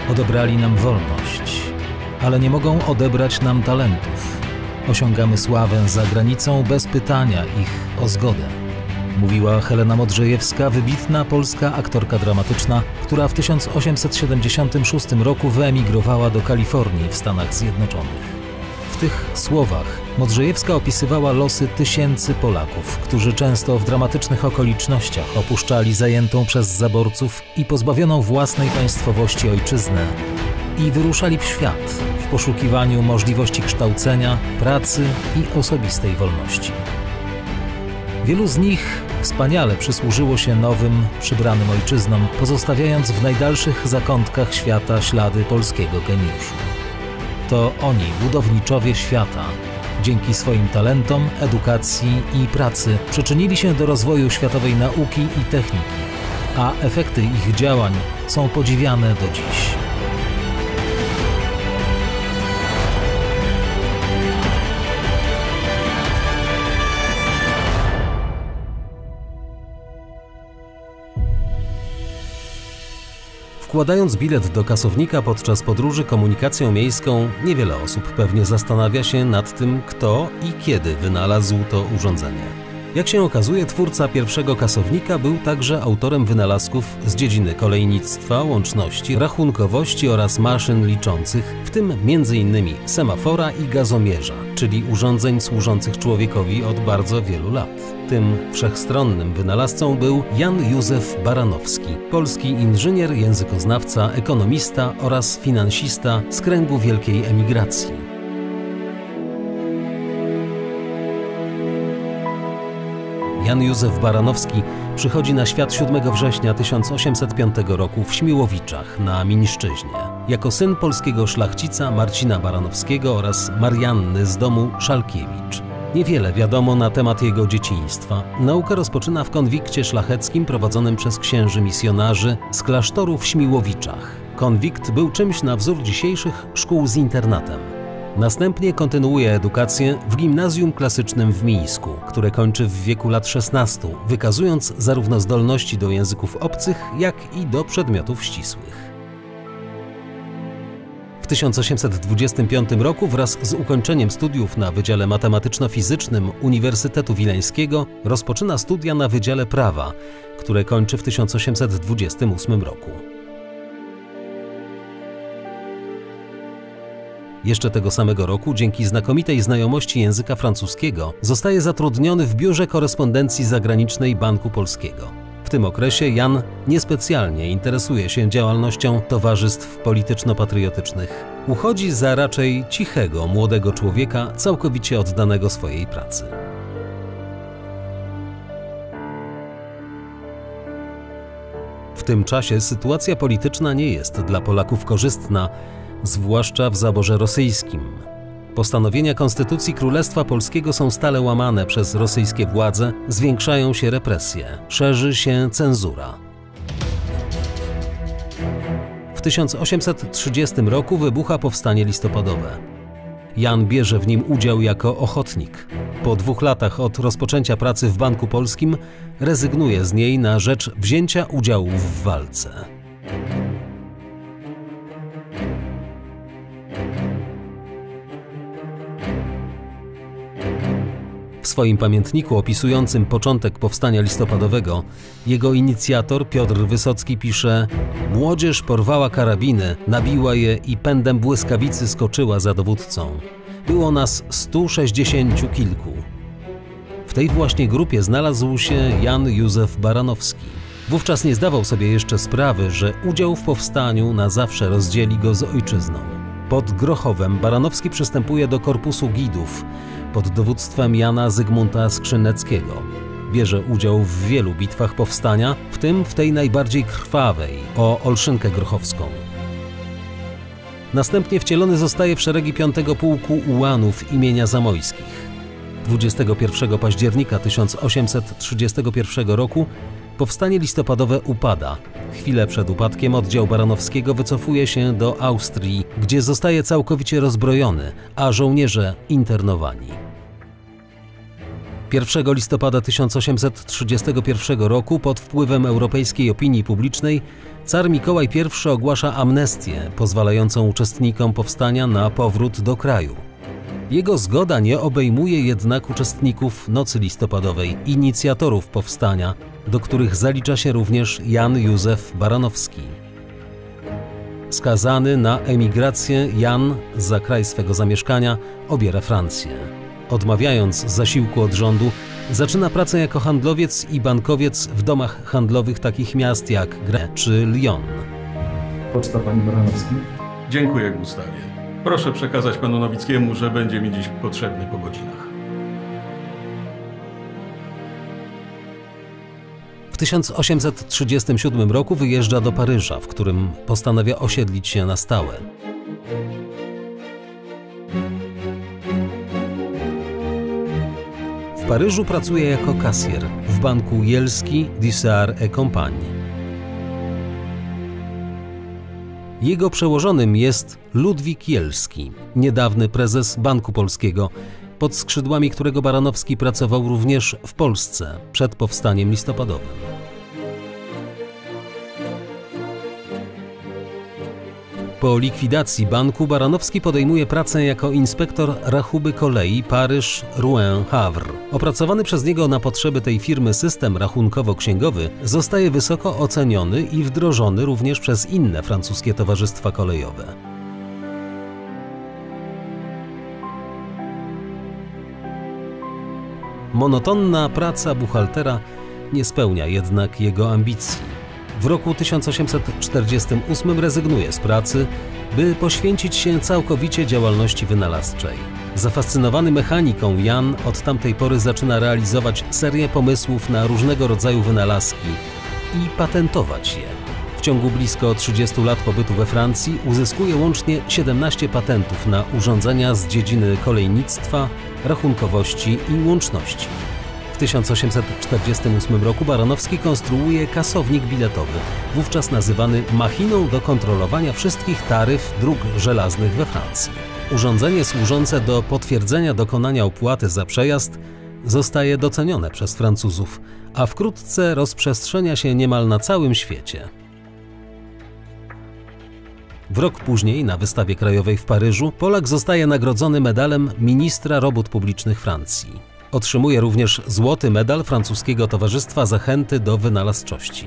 Odebrali nam wolność, ale nie mogą odebrać nam talentów. Osiągamy sławę za granicą bez pytania ich o zgodę. Mówiła Helena Modrzejewska, wybitna polska aktorka dramatyczna, która w 1876 roku wyemigrowała do Kalifornii w Stanach Zjednoczonych. W tych słowach Modrzejewska opisywała losy tysięcy Polaków, którzy często w dramatycznych okolicznościach opuszczali zajętą przez zaborców i pozbawioną własnej państwowości ojczyznę i wyruszali w świat w poszukiwaniu możliwości kształcenia, pracy i osobistej wolności. Wielu z nich wspaniale przysłużyło się nowym, przybranym ojczyznom, pozostawiając w najdalszych zakątkach świata ślady polskiego geniuszu. To oni, budowniczowie świata, dzięki swoim talentom, edukacji i pracy przyczynili się do rozwoju światowej nauki i techniki, a efekty ich działań są podziwiane do dziś. Wkładając bilet do kasownika podczas podróży komunikacją miejską, niewiele osób pewnie zastanawia się nad tym, kto i kiedy wynalazł to urządzenie. Jak się okazuje, twórca pierwszego kasownika był także autorem wynalazków z dziedziny kolejnictwa, łączności, rachunkowości oraz maszyn liczących, w tym m.in. semafora i gazomierza, czyli urządzeń służących człowiekowi od bardzo wielu lat. Tym wszechstronnym wynalazcą był Jan Józef Baranowski, polski inżynier, językoznawca, ekonomista oraz finansista z kręgu wielkiej emigracji. Jan Józef Baranowski przychodzi na świat 7 września 1805 roku w Śmiłowiczach na Miniszczyźnie. Jako syn polskiego szlachcica Marcina Baranowskiego oraz Marianny z domu Szalkiewicz. Niewiele wiadomo na temat jego dzieciństwa. Naukę rozpoczyna w konwikcie szlacheckim prowadzonym przez księży misjonarzy z klasztoru w Śmiłowiczach. Konwikt był czymś na wzór dzisiejszych szkół z internatem. Następnie kontynuuje edukację w gimnazjum klasycznym w Mińsku, które kończy w wieku lat 16, wykazując zarówno zdolności do języków obcych, jak i do przedmiotów ścisłych. W 1825 roku wraz z ukończeniem studiów na Wydziale Matematyczno-Fizycznym Uniwersytetu Wileńskiego rozpoczyna studia na Wydziale Prawa, które kończy w 1828 roku. Jeszcze tego samego roku, dzięki znakomitej znajomości języka francuskiego, zostaje zatrudniony w Biurze Korespondencji Zagranicznej Banku Polskiego. W tym okresie Jan niespecjalnie interesuje się działalnością towarzystw polityczno-patriotycznych. Uchodzi za raczej cichego, młodego człowieka, całkowicie oddanego swojej pracy. W tym czasie sytuacja polityczna nie jest dla Polaków korzystna, zwłaszcza w zaborze rosyjskim. Postanowienia Konstytucji Królestwa Polskiego są stale łamane przez rosyjskie władze, zwiększają się represje, szerzy się cenzura. W 1830 roku wybucha powstanie listopadowe. Jan bierze w nim udział jako ochotnik. Po 2 latach od rozpoczęcia pracy w Banku Polskim rezygnuje z niej na rzecz wzięcia udziału w walce. W swoim pamiętniku opisującym początek powstania listopadowego jego inicjator Piotr Wysocki pisze: „Młodzież porwała karabiny, nabiła je i pędem błyskawicy skoczyła za dowódcą. Było nas 160 kilku”. W tej właśnie grupie znalazł się Jan Józef Baranowski. Wówczas nie zdawał sobie jeszcze sprawy, że udział w powstaniu na zawsze rozdzieli go z ojczyzną. Pod Grochowem Baranowski przystępuje do Korpusu Gidów pod dowództwem Jana Zygmunta Skrzyneckiego. Bierze udział w wielu bitwach powstania, w tym w tej najbardziej krwawej, o Olszynkę Grochowską. Następnie wcielony zostaje w szeregi 5. Pułku Ułanów imienia Zamojskich. 21 października 1831 roku powstanie listopadowe upada. Chwilę przed upadkiem oddział Baranowskiego wycofuje się do Austrii, gdzie zostaje całkowicie rozbrojony, a żołnierze internowani. 1 listopada 1831 roku pod wpływem europejskiej opinii publicznej car Mikołaj I ogłasza amnestię pozwalającą uczestnikom powstania na powrót do kraju. Jego zgoda nie obejmuje jednak uczestników Nocy Listopadowej, inicjatorów powstania, do których zalicza się również Jan Józef Baranowski. Skazany na emigrację, Jan za kraj swego zamieszkania obiera Francję. Odmawiając zasiłku od rządu, zaczyna pracę jako handlowiec i bankowiec w domach handlowych takich miast jak Grès czy Lyon. Poczta, panie Baranowski. Dziękuję, Gustawie. Proszę przekazać panu Nowickiemu, że będzie mi dziś potrzebny po godzinach. W 1837 roku wyjeżdża do Paryża, w którym postanawia osiedlić się na stałe. W Paryżu pracuje jako kasjer w banku Jelski, Dissart et Compagnie. Jego przełożonym jest Ludwik Jelski, niedawny prezes Banku Polskiego, pod skrzydłami którego Baranowski pracował również w Polsce przed powstaniem listopadowym. Po likwidacji banku Baranowski podejmuje pracę jako inspektor rachuby kolei Paryż-Rouen-Havre. Opracowany przez niego na potrzeby tej firmy system rachunkowo-księgowy zostaje wysoko oceniony i wdrożony również przez inne francuskie towarzystwa kolejowe. Monotonna praca buchaltera nie spełnia jednak jego ambicji. W roku 1848 rezygnuje z pracy, by poświęcić się całkowicie działalności wynalazczej. Zafascynowany mechaniką, Jan od tamtej pory zaczyna realizować serię pomysłów na różnego rodzaju wynalazki i patentować je. W ciągu blisko 30 lat pobytu we Francji uzyskuje łącznie 17 patentów na urządzenia z dziedziny kolejnictwa, rachunkowości i łączności. W 1848 roku Baranowski konstruuje kasownik biletowy, wówczas nazywany machiną do kontrolowania wszystkich taryf dróg żelaznych we Francji. Urządzenie służące do potwierdzenia dokonania opłaty za przejazd zostaje docenione przez Francuzów, a wkrótce rozprzestrzenia się niemal na całym świecie. W rok później, na wystawie krajowej w Paryżu, Polak zostaje nagrodzony medalem ministra robót publicznych Francji. Otrzymuje również złoty medal francuskiego Towarzystwa Zachęty do Wynalazczości.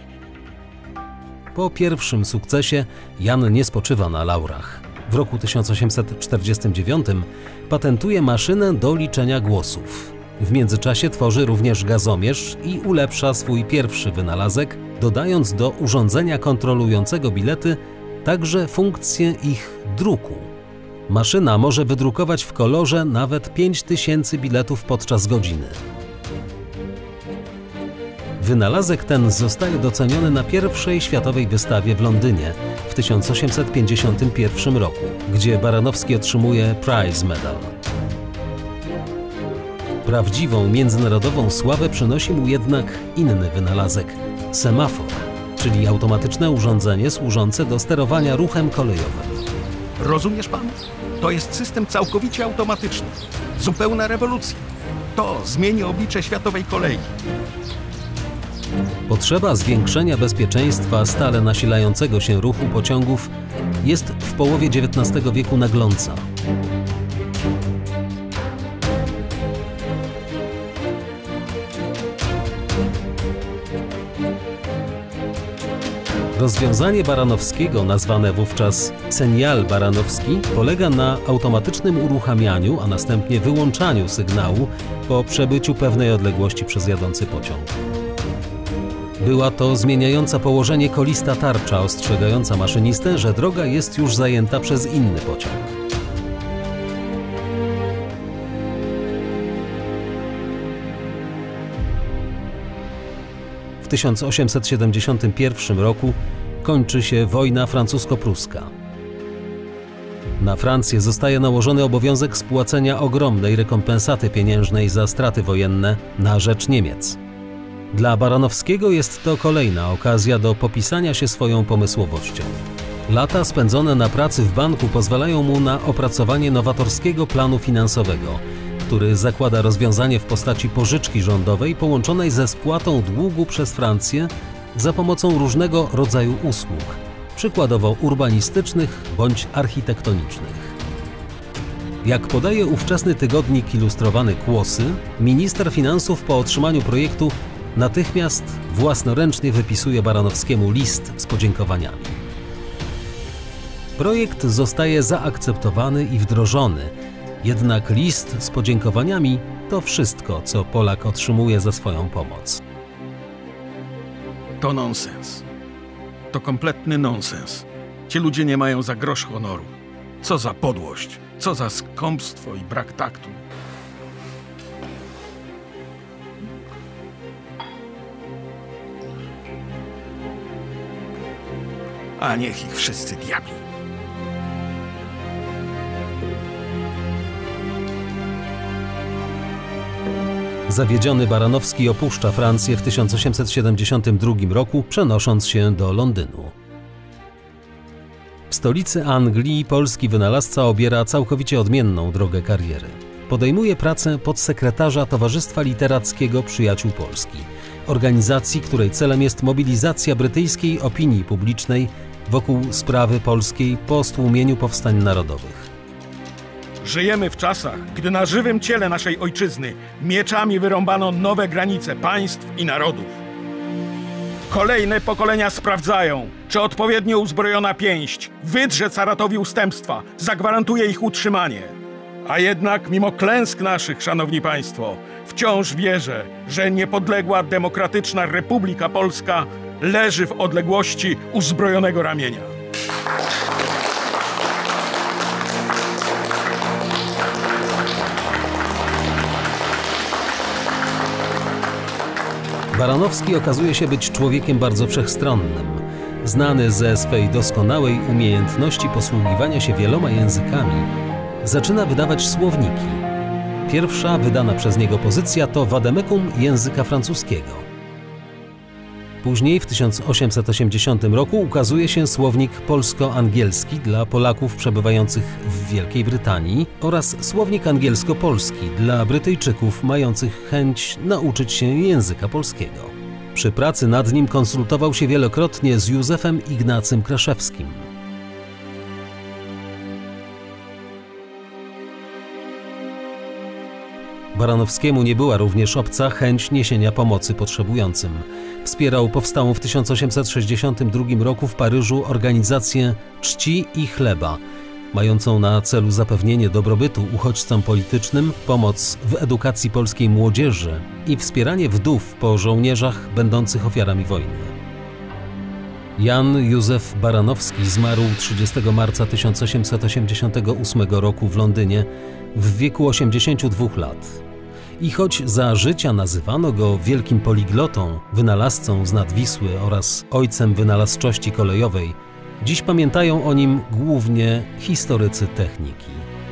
Po pierwszym sukcesie Jan nie spoczywa na laurach. W roku 1849 patentuje maszynę do liczenia głosów. W międzyczasie tworzy również gazomierz i ulepsza swój pierwszy wynalazek, dodając do urządzenia kontrolującego bilety także funkcję ich druku. Maszyna może wydrukować w kolorze nawet 5000 biletów podczas godziny. Wynalazek ten zostaje doceniony na pierwszej światowej wystawie w Londynie w 1851 roku, gdzie Baranowski otrzymuje Prize Medal. Prawdziwą międzynarodową sławę przynosi mu jednak inny wynalazek – semafor, czyli automatyczne urządzenie służące do sterowania ruchem kolejowym. Rozumiesz pan? To jest system całkowicie automatyczny. Zupełna rewolucja. To zmieni oblicze światowej kolei. Potrzeba zwiększenia bezpieczeństwa stale nasilającego się ruchu pociągów jest w połowie XIX wieku nagląca. Rozwiązanie Baranowskiego, nazwane wówczas Seignial Baranowski, polega na automatycznym uruchamianiu, a następnie wyłączaniu sygnału po przebyciu pewnej odległości przez jadący pociąg. Była to zmieniająca położenie kolista tarcza ostrzegająca maszynistę, że droga jest już zajęta przez inny pociąg. W 1871 roku kończy się wojna francusko-pruska. Na Francję zostaje nałożony obowiązek spłacenia ogromnej rekompensaty pieniężnej za straty wojenne na rzecz Niemiec. Dla Baranowskiego jest to kolejna okazja do popisania się swoją pomysłowością. Lata spędzone na pracy w banku pozwalają mu na opracowanie nowatorskiego planu finansowego, który zakłada rozwiązanie w postaci pożyczki rządowej połączonej ze spłatą długu przez Francję za pomocą różnego rodzaju usług, przykładowo urbanistycznych bądź architektonicznych. Jak podaje ówczesny tygodnik ilustrowany Kłosy, minister finansów po otrzymaniu projektu natychmiast własnoręcznie wypisuje Baranowskiemu list z podziękowaniami. Projekt zostaje zaakceptowany i wdrożony, jednak list z podziękowaniami to wszystko, co Polak otrzymuje za swoją pomoc. To nonsens. To kompletny nonsens. Ci ludzie nie mają za grosz honoru. Co za podłość, co za skąpstwo i brak taktu. A niech ich wszyscy diabli. Zawiedziony Baranowski opuszcza Francję w 1872 roku, przenosząc się do Londynu. W stolicy Anglii polski wynalazca obiera całkowicie odmienną drogę kariery. Podejmuje pracę podsekretarza Towarzystwa Literackiego Przyjaciół Polski, organizacji, której celem jest mobilizacja brytyjskiej opinii publicznej wokół sprawy polskiej po stłumieniu powstań narodowych. Żyjemy w czasach, gdy na żywym ciele naszej ojczyzny mieczami wyrąbano nowe granice państw i narodów. Kolejne pokolenia sprawdzają, czy odpowiednio uzbrojona pięść wydrze caratowi ustępstwa, zagwarantuje ich utrzymanie. A jednak mimo klęsk naszych, szanowni państwo, wciąż wierzę, że niepodległa, demokratyczna Republika Polska leży w odległości uzbrojonego ramienia. Baranowski okazuje się być człowiekiem bardzo wszechstronnym, znany ze swej doskonałej umiejętności posługiwania się wieloma językami. Zaczyna wydawać słowniki. Pierwsza wydana przez niego pozycja to Vademecum języka francuskiego. Później w 1880 roku ukazuje się słownik polsko-angielski dla Polaków przebywających w Wielkiej Brytanii oraz słownik angielsko-polski dla Brytyjczyków mających chęć nauczyć się języka polskiego. Przy pracy nad nim konsultował się wielokrotnie z Józefem Ignacym Kraszewskim. Baranowskiemu nie była również obca chęć niesienia pomocy potrzebującym. Wspierał powstałą w 1862 roku w Paryżu organizację Czci i Chleba, mającą na celu zapewnienie dobrobytu uchodźcom politycznym, pomoc w edukacji polskiej młodzieży i wspieranie wdów po żołnierzach będących ofiarami wojny. Jan Józef Baranowski zmarł 30 marca 1888 roku w Londynie w wieku 82 lat. I choć za życia nazywano go wielkim poliglotą, wynalazcą z nad Wisły oraz ojcem wynalazczości kolejowej, dziś pamiętają o nim głównie historycy techniki.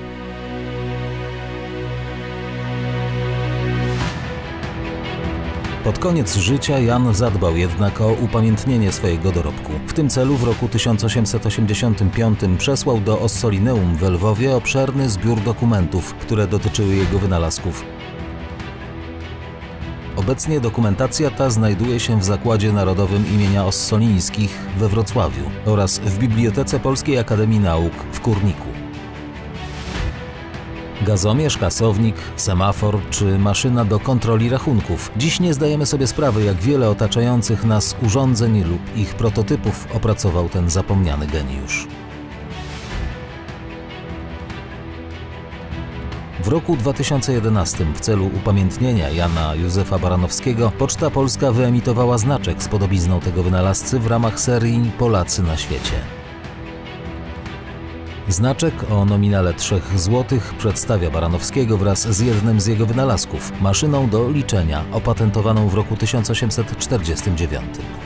Pod koniec życia Jan zadbał jednak o upamiętnienie swojego dorobku. W tym celu w roku 1885 przesłał do Ossolineum w Lwowie obszerny zbiór dokumentów, które dotyczyły jego wynalazków. Obecnie dokumentacja ta znajduje się w Zakładzie Narodowym imienia Ossolińskich we Wrocławiu oraz w Bibliotece Polskiej Akademii Nauk w Kurniku. Gazomierz, kasownik, semafor czy maszyna do kontroli rachunków. Dziś nie zdajemy sobie sprawy, jak wiele otaczających nas urządzeń lub ich prototypów opracował ten zapomniany geniusz. W roku 2011 w celu upamiętnienia Jana Józefa Baranowskiego Poczta Polska wyemitowała znaczek z podobizną tego wynalazcy w ramach serii Polacy na świecie. Znaczek o nominale 3 zł przedstawia Baranowskiego wraz z jednym z jego wynalazków, maszyną do liczenia opatentowaną w roku 1849.